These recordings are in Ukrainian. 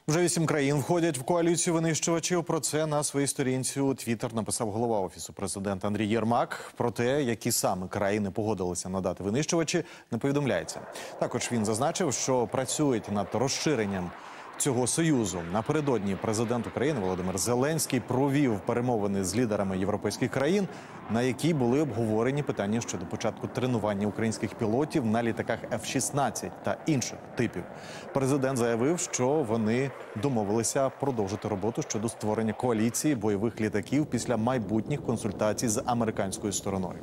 Вже 8 країн входять в коаліцію винищувачів. Про це на своїй сторінці у Твіттер написав голова Офісу президента Андрій Єрмак. Про те, які саме країни погодилися надати винищувачі, не повідомляється. Також він зазначив, що працюють над розширенням цього союзу. Напередодні президент України Володимир Зеленський провів перемовини з лідерами європейських країн, на які були обговорені питання щодо початку тренування українських пілотів на літаках F-16 та інших типів. Президент заявив, що вони домовилися продовжити роботу щодо створення коаліції бойових літаків після майбутніх консультацій з американською стороною.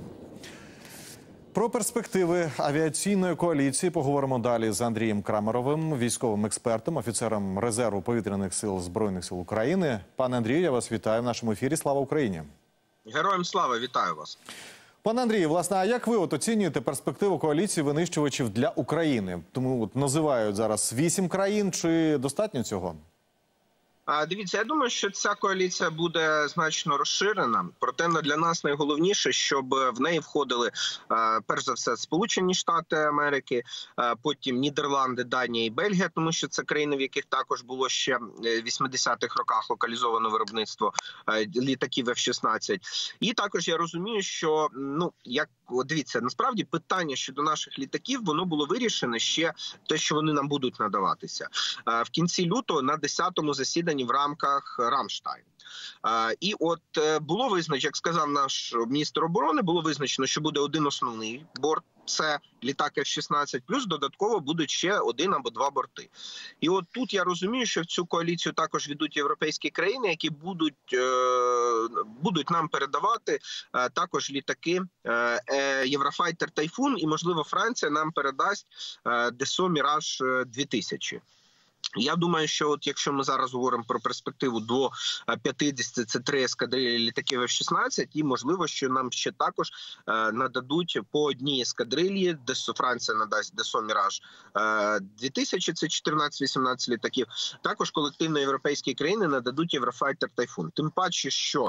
Про перспективи авіаційної коаліції поговоримо далі з Андрієм Крамаровим, військовим експертом, офіцером резерву повітряних сил Збройних сил України. Пане Андрію, я вас вітаю в нашому ефірі. Слава Україні! Героям слава, вітаю вас. Пане Андрію, власне, а як ви оцінюєте перспективу коаліції винищувачів для України? Тому називають зараз 8 країн, чи достатньо цього? Дивіться, я думаю, що ця коаліція буде значно розширена. Проте для нас найголовніше, щоб в неї входили, перш за все, Сполучені Штати Америки, потім Нідерланди, Данія і Бельгія, тому що це країни, в яких також було ще в 80-х роках локалізовано виробництво літаків F-16. І також я розумію, що, дивіться, насправді питання щодо наших літаків, воно було вирішено ще те, що вони нам будуть надаватися. В кінці лютого на 10-му засіданні в рамках Рамштайн. І от було визначено, як сказав наш міністр оборони, було визначено, що буде один основний борт, це літак F-16, плюс додатково будуть ще один або два борти. І от тут я розумію, що в цю коаліцію також ведуть європейські країни, які будуть нам передавати також літаки Єврофайтер Тайфун, і, можливо, Франція нам передасть Dassault Mirage 2000. Я думаю, що от якщо ми зараз говоримо про перспективу до 50, це 3 ескадрилі літаків F-16, і можливо, що нам ще також нададуть по одній ескадрилі, де Франція надасть Dassault Mirage 2000, це 14-18 літаків, також колективно європейські країни нададуть Єврофайтер Тайфун. Тим паче, що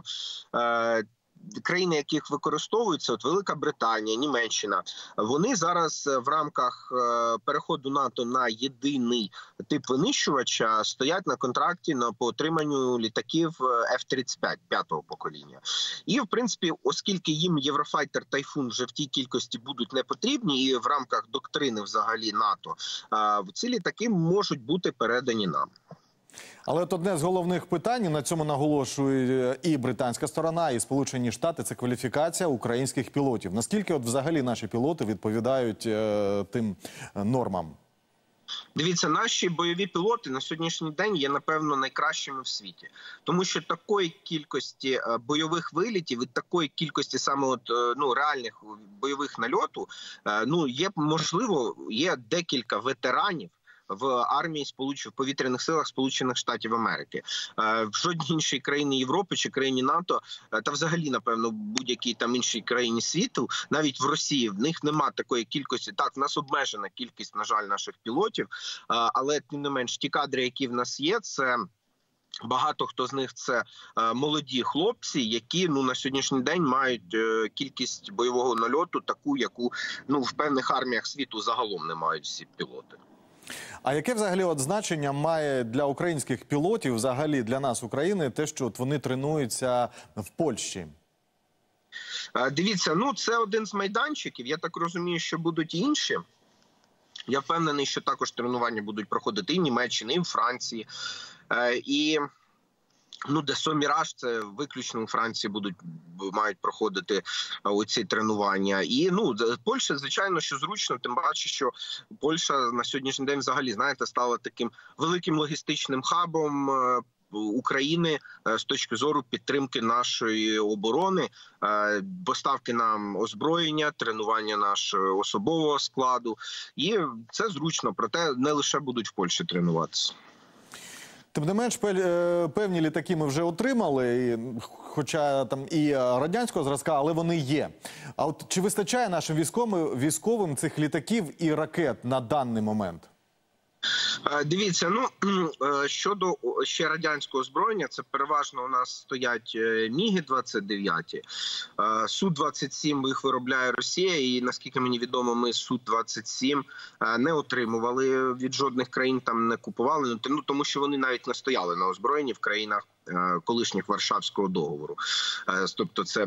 країни, яких використовуються, от Велика Британія, Німеччина, вони зараз в рамках переходу НАТО на єдиний тип винищувача стоять на контракті по отриманню літаків F-35 5-го покоління. І, в принципі, оскільки їм Єврофайтер Тайфун вже в тій кількості будуть не потрібні, і в рамках доктрини взагалі НАТО, ці літаки можуть бути передані нам. Але от одне з головних питань, на цьому наголошує і британська сторона, і Сполучені Штати, це кваліфікація українських пілотів. Наскільки от взагалі наші пілоти відповідають тим нормам? Дивіться, наші бойові пілоти на сьогоднішній день є, напевно, найкращими в світі. Тому що такої кількості бойових вилітів і такої кількості саме реальних бойових нальоту, є декілька ветеранів в армії в повітряних силах Сполучених Штатів Америки. В жодній іншій країні Європи чи країні НАТО, та взагалі, напевно, будь-якій там іншій країні світу, навіть в Росії, в них нема такої кількості. Так, в нас обмежена кількість, на жаль, наших пілотів, але, тим не менш, ті кадри, які в нас є, це багато хто з них це молоді хлопці, які на сьогоднішній день мають кількість бойового нальоту таку, яку в певних арміях світу загалом не мають всі пілоти. А яке взагалі значення має для українських пілотів, взагалі для нас, України, те, що вони тренуються в Польщі? Дивіться, це один з майданчиків. Я так розумію, що будуть і інші. Я впевнений, що також тренування будуть проходити і в Німеччині, і в Франції. І Dassault Mirage, це виключно у Франції мають проходити оці тренування. І Польща, звичайно, що зручно, тим паче, що Польща на сьогоднішній день взагалі, стала таким великим логістичним хабом України з точки зору підтримки нашої оборони, поставки нам озброєння, тренування нашого особового складу. І це зручно, проте не лише будуть в Польщі тренуватися. Тим не менш, певні літаки ми вже отримали, хоча там і радянського зразка, але вони є. А от чи вистачає нашим військовим цих літаків і ракет на даний момент? Дивіться, щодо ще радянського озброєння, це переважно у нас стоять Міги-29, Су-27 їх виробляє Росія, і наскільки мені відомо, ми Су-27 не отримували від жодних країн, там не купували, тому що вони навіть не стояли на озброєнні в країнах колишніх Варшавського договору. Тобто це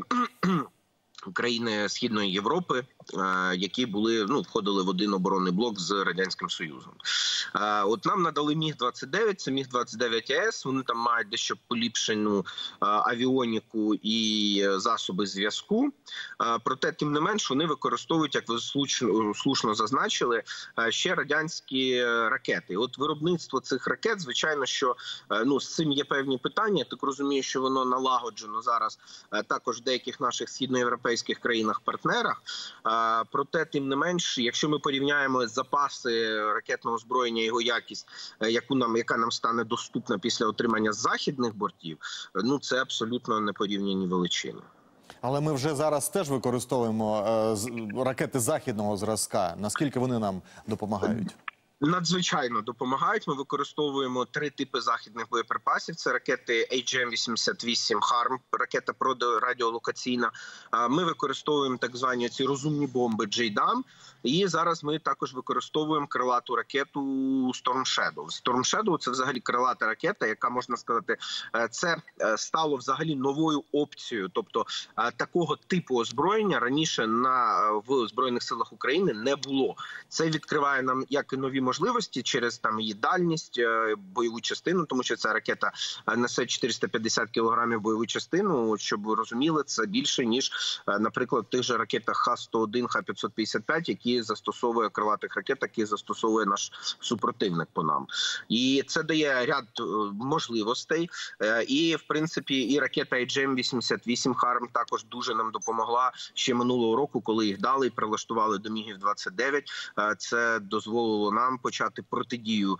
країни Східної Європи, які входили в один оборонний блок з Радянським Союзом. От нам надали Міг-29, це Міг-29АЕС, вони там мають дещо поліпшену авіоніку і засоби зв'язку. Проте, тим не менш, вони використовують, як ви слушно зазначили, ще радянські ракети. От виробництво цих ракет, звичайно, що з цим є певні питання. Я так розумію, що воно налагоджено зараз також в деяких наших східноєвропейських країнах-партнерах. Проте, тим не менш, якщо ми порівняємо запаси ракетного озброєння, його якість, яка нам стане доступна після отримання з західних бортів, це абсолютно непорівняні величини. Але ми вже зараз теж використовуємо ракети західного зразка. Наскільки вони нам допомагають? Надзвичайно допомагають. Ми використовуємо 3 типи західних боєприпасів. Це ракети AGM-88 HARM, ракета радіолокаційна. Ми використовуємо так звані ці розумні бомби JDAM. І зараз ми також використовуємо крилату ракету Storm Shadow. Storm Shadow – це взагалі крилата ракета, яка, можна сказати, це стало взагалі новою опцією. Тобто такого типу озброєння раніше в Збройних силах України не було. Це відкриває нам як і нові можливості через її дальність, бойову частину, тому що ця ракета несе 450 кілограмів бойову частину. Щоб ви розуміли, це більше, ніж, наприклад, в тих же ракетах Х-101, Х-555, які застосовує крилатих ракет, які застосовує наш супротивник по нам. І це дає ряд можливостей. І, в принципі, і ракета AGM-88 HARM також дуже нам допомогла ще минулого року, коли їх дали і прилаштували до Мігів-29. Це дозволило нам почати протидію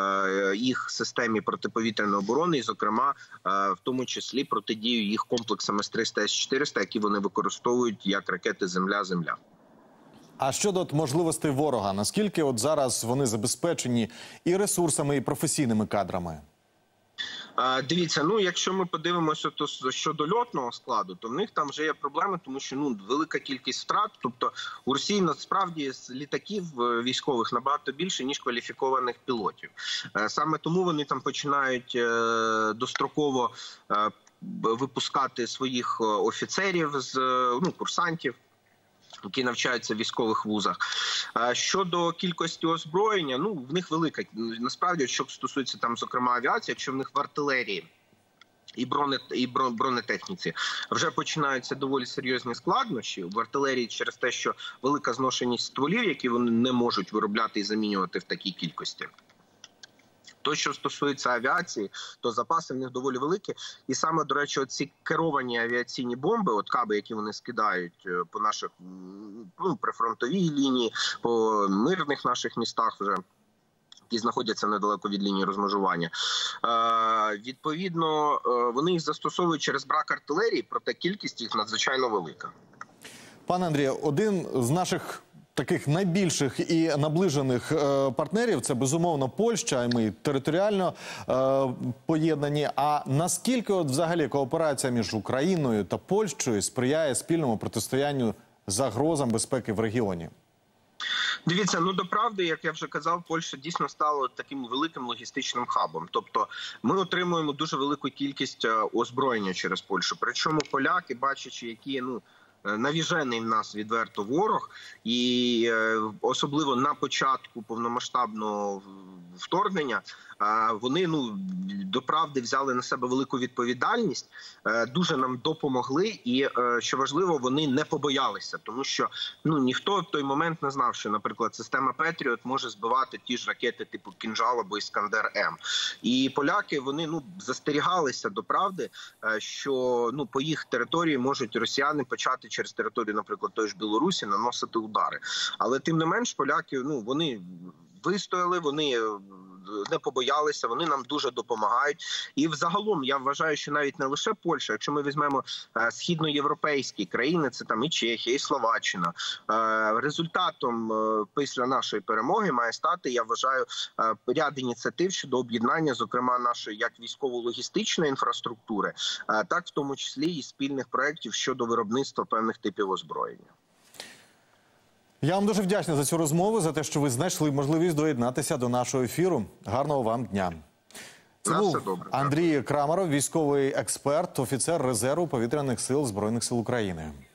їх системі протиповітряної оборони, і, зокрема, в тому числі протидію їх комплексам С-300, С-400, які вони використовують як ракети «Земля-Земля». А щодо можливостей ворога, наскільки зараз вони забезпечені і ресурсами, і професійними кадрами? Дивіться, якщо ми подивимося щодо льотного складу, то в них там вже є проблеми, тому що велика кількість втрат. Тобто у Росії насправді з літаків військових набагато більше, ніж кваліфікованих пілотів. Саме тому вони там починають достроково випускати своїх офіцерів, курсантів, які навчаються в військових вузах. Щодо кількості озброєння, в них велика. Насправді, що стосується зокрема авіації, якщо в них в артилерії і бронетехніці вже починаються доволі серйозні складнощі. В артилерії через те, що велика зношеність стволів, які вони не можуть виробляти і замінювати в такій кількості. То, що стосується авіації, то запаси в них доволі великі. І саме, до речі, ці керовані авіаційні бомби, каби, які вони скидають по наших прифронтовій лінії, по мирних наших містах вже, які знаходяться недалеко від лінії розмежування. Відповідно, вони їх застосовують через брак артилерії, проте кількість їх надзвичайно велика. Пане Андрію, один з наших таких найбільших і наближених партнерів – це, безумовно, Польща, і ми територіально поєднані. А наскільки взагалі кооперація між Україною та Польщею сприяє спільному протистоянню загрозам безпеки в регіоні? Дивіться, до правди, як я вже казав, Польща дійсно стала таким великим логістичним хабом. Тобто ми отримуємо дуже велику кількість озброєння через Польщу. Причому поляки, бачачи, які навіжений в нас відверто ворог, і особливо на початку повномасштабного вторгнення, вони, до правди, взяли на себе велику відповідальність, дуже нам допомогли і, що важливо, вони не побоялися, тому що ніхто в той момент не знав, що, наприклад, система Петріот може збивати ті ж ракети типу Кінжал або Іскандер-М. І поляки, вони застерігалися до правди, що по їх території можуть росіяни почати через територію, наприклад, тої ж Білорусі наносити удари. Але тим не менш поляки, вони вистояли, вони не побоялися, вони нам дуже допомагають. І взагалом я вважаю, що навіть не лише Польща, якщо ми візьмемо східноєвропейські країни, це там і Чехія, і Словаччина, результатом після нашої перемоги має стати, я вважаю, ряд ініціатив щодо об'єднання, зокрема, нашої як військово-логістичної інфраструктури, так в тому числі і спільних проєктів щодо виробництва певних типів озброєння. Я вам дуже вдячний за цю розмову, за те, що ви знайшли можливість доєднатися до нашого ефіру. Гарного вам дня. Це був Андрій Крамаров, військовий експерт, офіцер резерву Повітряних сил Збройних сил України.